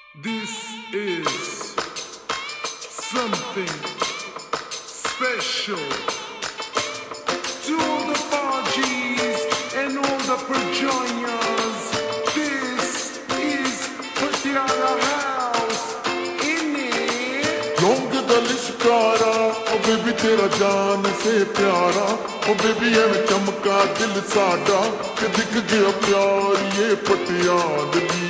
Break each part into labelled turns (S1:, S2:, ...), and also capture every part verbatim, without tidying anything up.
S1: This is something special to all the paajis and all the parjaiaans. This is patiala house in it.
S2: Laung da lishkara, oh baby tera jaan se pyaara, oh baby hai chamka dil saada, ke dik gaya pyaar ye patiaalvi.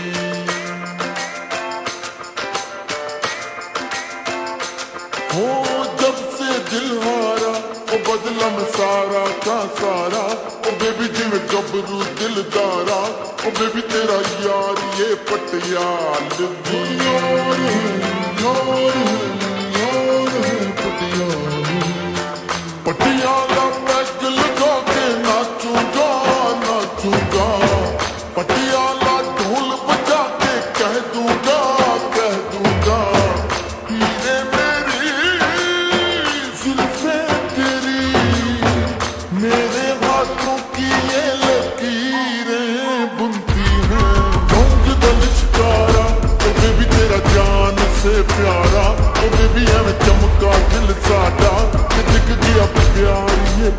S2: हो जब से दिल हारा ओ बदला में सारा का सारा ओ बेबी जिਵੇਂ गबरू dildaara ओ बेबी तेरा यार ये patiaalvi यार यार यार patiaalvi पटियाला पैग लगा के नाचूंगा नाचूंगा पटियाला ढोल बजा के कह दूंगा कह दूंगा हीरे zulfen तेरी मेरे हाथों की ये लकीरें बुनती हैं लाung दा lashkara ओ बेबी तेरा जान से प्यारा ओ बेबी है चमका दिल सादा कि दिख गया प्यार ये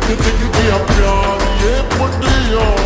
S2: दिख गया प्यार ये पटियाला।